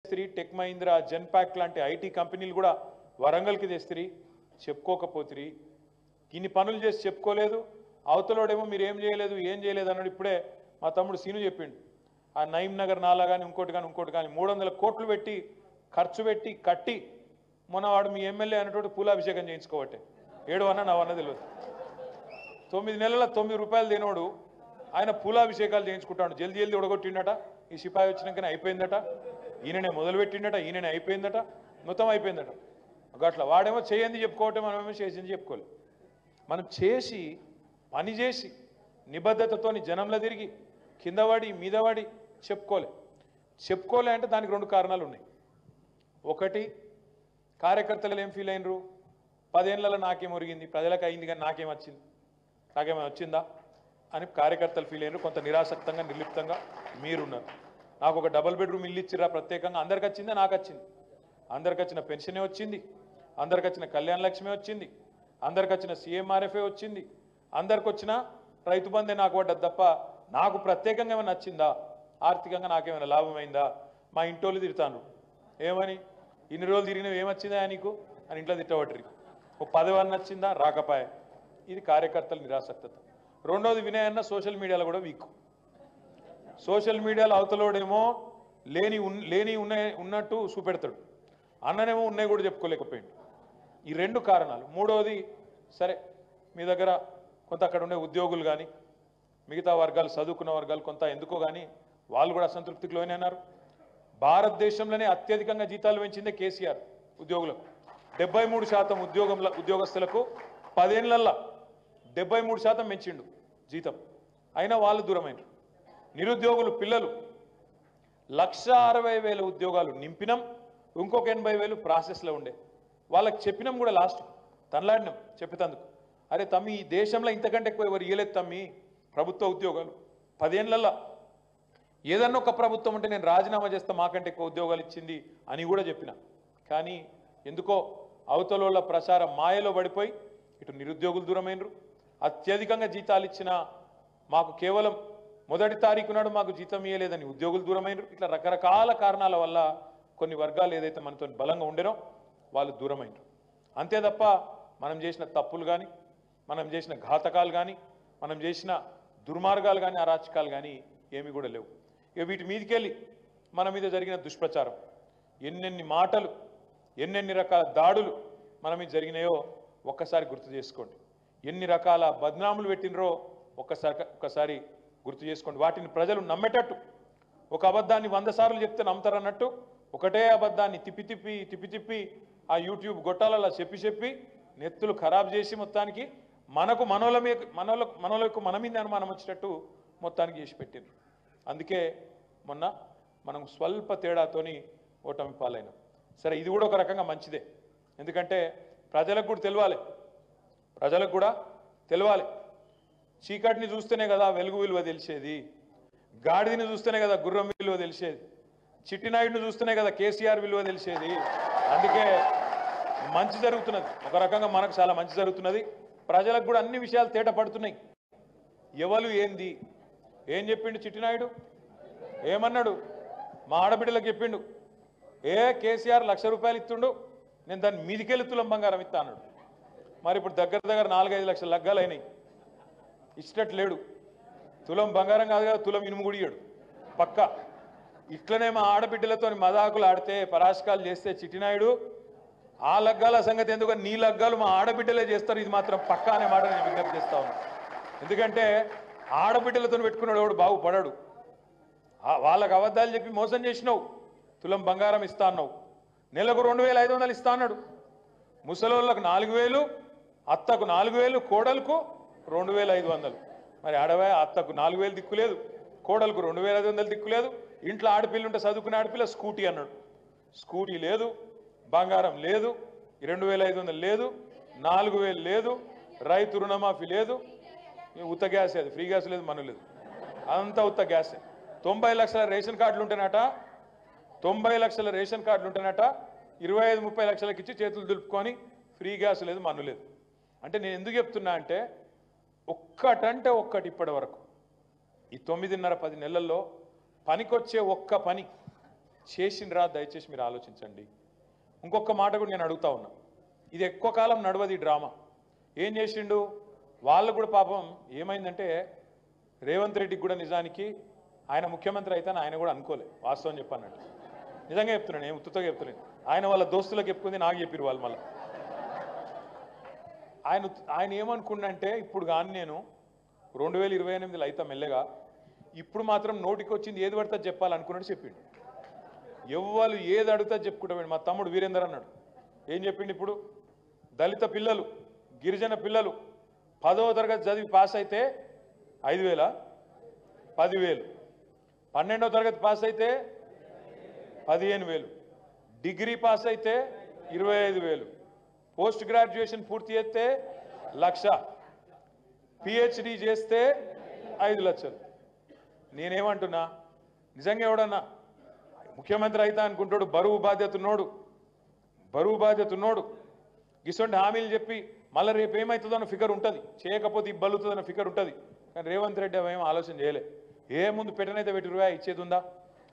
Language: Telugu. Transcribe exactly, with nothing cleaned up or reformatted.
తెస్తిరి, టెక్ మహీంద్రా, జెన్పాక్ లాంటి ఐటీ కంపెనీలు కూడా వరంగల్కి తెస్తిరి, చెప్పుకోకపోతిరి. ఇన్ని పనులు చేసి చెప్పుకోలేదు. అవతలోడేమో మీరు ఏం చేయలేదు ఏం చేయలేదు అన్నాడు. ఇప్పుడే మా తమ్ముడు సీను చెప్పిండు, ఆ నయీం నగర్ నాలా కానీ ఇంకోటి కానీ ఇంకోటి కానీ మూడు వందల కోట్లు పెట్టి ఖర్చు పెట్టి కట్టి మొన్నవాడు మీ ఎమ్మెల్యే అనేటువంటి పూలాభిషేకం చేయించుకోవట్టే. ఏడు అన్న నవ అన్న తెలియదు. తొమ్మిది నెలల తొమ్మిది రూపాయలు తినోడు ఆయన పూలాభిషేకాలు చేయించుకుంటాడు. జల్దీ జల్దీ ఉడగొట్టిండట. ఈ సిపాయి వచ్చినాకనే అయిపోయిందట. ఈయననే మొదలుపెట్టిండట, ఈయననే అయిపోయిందట, మొత్తం అయిపోయిందట. అట్లా వాడేమో చేయంది చెప్పుకోవటం, మనమేమో చేసింది చెప్పుకోలేదు. మనం చేసి పని చేసి నిబద్ధతతోని జనంలో తిరిగి కిందవాడి మీదవాడి చెప్పుకోలే. చెప్పుకోలే అంటే దానికి రెండు కారణాలు ఉన్నాయి. ఒకటి, కార్యకర్తలు ఏం ఫీల్ అయినరు, పదేళ్లలో నాకేం ఒరిగింది, ప్రజలకు అయింది కానీ నాకేం వచ్చింది, నాకేమైనా వచ్చిందా అని కార్యకర్తలు ఫీల్ అయినరు. కొంత నిరాసక్తంగా నిర్లిప్తంగా మీరున్నారు. నాకు ఒక డబుల్ బెడ్రూమ్ ఇల్లు ఇచ్చిరా ప్రత్యేకంగా, అందరికి వచ్చిందే నాకు వచ్చింది. అందరికి వచ్చిన పెన్షనే వచ్చింది, అందరికి వచ్చిన కళ్యాణ లక్ష్మి వచ్చింది, అందరికి వచ్చిన సీఎంఆర్ఎఫ్ఏ వచ్చింది, అందరికి వచ్చిన రైతు బంధే నాకు పడ్డది తప్ప నాకు ప్రత్యేకంగా ఏమైనా నచ్చిందా, ఆర్థికంగా నాకేమైనా లాభమైందా? మా ఇంటోళ్ళు తిడతాను, ఏమని ఇన్ని రోజులు తిరిగినవి ఏమొచ్చిందా నీకు అని ఇంట్లో తిట్టబట్టి, ఓ పదవి నచ్చిందా, రాకపాయ. ఇది కార్యకర్తల నిరాసక్తత. రెండోది, వినయ్ అన్న సోషల్ మీడియాలో కూడా వీక్. సోషల్ మీడియాలో అవతలోడేమో లేని లేని ఉన్నాయి ఉన్నట్టు చూపెడతాడు, అన్ననేమో ఉన్నాయి కూడా చెప్పుకోలేకపోయాడు. ఈ రెండు కారణాలు. మూడోది, సరే మీ దగ్గర కొంత అక్కడ ఉండే ఉద్యోగులు కానీ మిగతా వర్గాలు చదువుకున్న వర్గాలు కొంత ఎందుకో కానీ వాళ్ళు కూడా అసంతృప్తికి లోనైనారు. భారతదేశంలోనే అత్యధికంగా జీతాలు పెంచిందే కేసీఆర్ ఉద్యోగులకు. డెబ్బై మూడు శాతం ఉద్యోగంల ఉద్యోగస్తులకు పదేళ్లల్లో డెబ్బై మూడు శాతం పెంచిండు జీతం. అయినా వాళ్ళు దూరమైనరు. నిరుద్యోగులు పిల్లలు లక్ష అరవై వేల ఉద్యోగాలు నింపినాం, ఇంకొక ఎనభై వేలు ప్రాసెస్లో ఉండే. వాళ్ళకి చెప్పినాం కూడా, లాస్ట్ తనలాడినాం చెప్పేందుకు, అరే తమ్మి ఈ దేశంలో ఇంతకంటే ఎక్కువ ఎవరు ఇయ్యలేదు తమ్మి ప్రభుత్వ ఉద్యోగాలు, పదేళ్లలో ఏదన్నా ఒక ప్రభుత్వం ఉంటే నేను రాజీనామా చేస్తా మాకంటే ఎక్కువ ఉద్యోగాలు ఇచ్చింది అని కూడా చెప్పిన. కానీ ఎందుకో అవతలోళ్ళ ప్రచారం మాయలో పడిపోయి ఇటు నిరుద్యోగులు దూరమైనరు, అత్యధికంగా జీతాలు ఇచ్చిన మాకు కేవలం మొదటి తారీఖు నాడు మాకు జీతం ఇయ్యలేదని ఉద్యోగులు దూరమైనరు. ఇట్లా రకరకాల కారణాల వల్ల కొన్ని వర్గాలు ఏదైతే మనతో బలంగా ఉండేనో వాళ్ళు దూరమైనరు. అంతే తప్ప మనం చేసిన తప్పులు కానీ, మనం చేసిన ఘాతకాలు కానీ, మనం చేసిన దుర్మార్గాలు కానీ, అరాచకాలు కానీ ఏమీ కూడా లేవు. ఇక వీటి మీదకెళ్ళి మన మీద జరిగిన దుష్ప్రచారం, ఎన్నెన్ని మాటలు, ఎన్నెన్ని రకాల దాడులు మన మీద జరిగినాయో ఒక్కసారి గుర్తు చేసుకోండి. ఎన్ని రకాల బద్నాములు పెట్టినరో ఒక్కసారి ఒక్కసారి గుర్తు చేసుకోండి. వాటిని ప్రజలు నమ్మేటట్టు, ఒక అబద్ధాన్ని వంద సార్లు చెప్తే నమ్ముతారన్నట్టు ఒకటే అబద్ధాన్ని తిప్పి తిప్పి తిప్పి తిప్పి ఆ యూట్యూబ్ గొట్టాలలో చెప్పి చెప్పి నెత్తులు ఖరాబ్ చేసి మొత్తానికి మనకు మనోల మీద మనోల మనోలకు మన మీద అనుమానం వచ్చేటట్టు మొత్తానికి చేసి పెట్టిండ్రు. అందుకే మొన్న మనం స్వల్ప తేడాతోని ఓటమి పాలైనాం. సరే, ఇది కూడా ఒక రకంగా మంచిదే. ఎందుకంటే ప్రజలకు కూడా తెలవాలి, ప్రజలకు కూడా తెలవాలి. చీకటిని చూస్తేనే కదా వెలుగు విలువ తెలిసేది, గాడిదని చూస్తేనే కదా గుర్రం విలువ తెలిసేది, చిట్టినాయుడిని చూస్తేనే కదా కేసీఆర్ విలువ తెలిసేది. అందుకే మంచి జరుగుతున్నది, ఒక రకంగా మనకు చాలా మంచి జరుగుతున్నది. ప్రజలకు కూడా అన్ని విషయాలు తేట పడుతున్నాయి. ఎవరు ఏంది ఏం చెప్పిండు చిట్టినాయుడు, ఏమన్నాడు, మా ఆడబిడ్డలకు చెప్పిండు, ఏ కేసీఆర్ లక్ష రూపాయలు ఇస్తుండు, నేను దాన్ని మీదికెళ్ళి తులం బంగారం ఇస్తా అన్నాడు. మరి ఇప్పుడు దగ్గర దగ్గర నాలుగైదు లక్షల లగ్గాలు అయినాయి, ఇచ్చినట్టు లేడు. తులం బంగారం కాదు కదా, తులం ఇనుము గుడియాడు పక్క. ఇట్లనే మా ఆడబిడ్డలతో మదాకులు ఆడితే, పరాశకాలు చేస్తే చిట్టినాయుడు ఆ లగ్గాల సంగతి ఎందుకు, నీ లగ్గాలు మా ఆడబిడ్డలే చేస్తారు, ఇది మాత్రం పక్క అనే మాట నేను విజ్ఞప్తి చేస్తా ఉన్నాను. ఎందుకంటే ఆడబిడ్డలతో పెట్టుకున్నాడు ఎవడు బాగుపడాడు. వాళ్ళకు అబద్ధాలు చెప్పి మోసం చేసినావు, తులం బంగారం ఇస్తా అన్నావు, నెలకు రెండు వేల ఐదు వందలు ఇస్తా అన్నాడు. ముసలోళ్ళకు నాలుగు వేలు, అత్తకు నాలుగు వేలు, కోడలకు రెండు వేల ఐదు వందలు. మరి ఆడవే అత్తకు నాలుగు వేలు దిక్కులేదు, కోడలకు రెండు వేల ఐదు వందలు దిక్కులేదు. ఇంట్లో ఆడపిల్ల ఉంటే చదువుకునే ఆడపిల్ల స్కూటీ అన్నాడు, స్కూటీ లేదు, బంగారం లేదు, రెండు వేల ఐదు వందలు లేదు, నాలుగు వేలు లేదు, రైతు రుణమాఫీ లేదు, ఉత్త గ్యాస్, అది ఫ్రీ గ్యాస్ లేదు, మన లేదు, అంతా ఉత్త గ్యాసే. తొంభై లక్షల రేషన్ కార్డులు ఉంటేనట, తొంభై లక్షల రేషన్ కార్డులు ఉంటేనట ఇరవై ఐదు ముప్పై లక్షలకి ఇచ్చి చేతులు దులుపుకొని ఫ్రీ గ్యాస్ లేదు, మన్ను లేదు. అంటే నేను ఎందుకు చెప్తున్నా అంటే, ఒక్కటంటే ఒక్కటి ఇప్పటి వరకు ఈ తొమ్మిదిన్నర పది నెలల్లో పనికొచ్చే ఒక్క పని చేసిండ్రా దయచేసి మీరు ఆలోచించండి. ఇంకొక మాట కూడా నేను అడుగుతా ఉన్నా, ఇది ఎక్కువ కాలం నడవది డ్రామా. ఏం చేసిండు వాళ్ళు కూడా పాపం ఏమైందంటే రేవంత్ రెడ్డికి కూడా నిజానికి ఆయన ముఖ్యమంత్రి అయితే ఆయన కూడా అనుకోలే, వాస్తవం చెప్పానంటే నిజంగా చెప్తున్నాను, ఏం ఉత్తుతో చెప్తున్నాను. ఆయన వాళ్ళ దోస్తులకు చెప్పుకుంది నాకు చెప్పారు వాళ్ళు. మళ్ళీ ఆయన ఆయన ఏమనుకున్నంటే ఇప్పుడు కానీ నేను రెండు వేల ఇరవై ఎనిమిదిలో అయితే మెల్లగా ఇప్పుడు మాత్రం నోటికి వచ్చింది ఏది పడితే చెప్పాలనుకున్నట్టు చెప్పిండు. ఎవ్వరు ఏది అడుగుతా చెప్పుకుంటాడు. మా తమ్ముడు వీరేందర్ అన్నాడు, ఏం చెప్పిండు, ఇప్పుడు దళిత పిల్లలు గిరిజన పిల్లలు పదవ తరగతి చదివి పాస్ అయితే ఐదు వేల పదివేలు, పన్నెండవ తరగతి పాస్ అయితే పదిహేను వేలు, డిగ్రీ పాస్ అయితే ఇరవై ఐదు వేలు, పోస్ట్ గ్రాడ్యుయేషన్ పూర్తి చేస్తే లక్ష, పిహెచ్డి చేస్తే ఐదు లక్షలు. నేనేమంటున్నా, నిజంగా ఎవడన్నా ముఖ్యమంత్రి అయితే అనుకుంటాడు బరువు బాధ్యత ఉన్నోడు, బరువు బాధ్యత ఉన్నోడు గిసొంటి హామీలు చెప్పి మళ్ళీ రేపు ఏమవుతుందో అన్న ఫిగర్ ఉంటుంది, చేయకపోతే ఇబ్బందుతుందన్న ఫిగర్ ఉంటుంది. కానీ రేవంత్ రెడ్డి అవేం ఆలోచన చేయలే. ఏ ముందు పెట్టనైతే పెట్టి రూపాయి ఇచ్చేది ఉందా?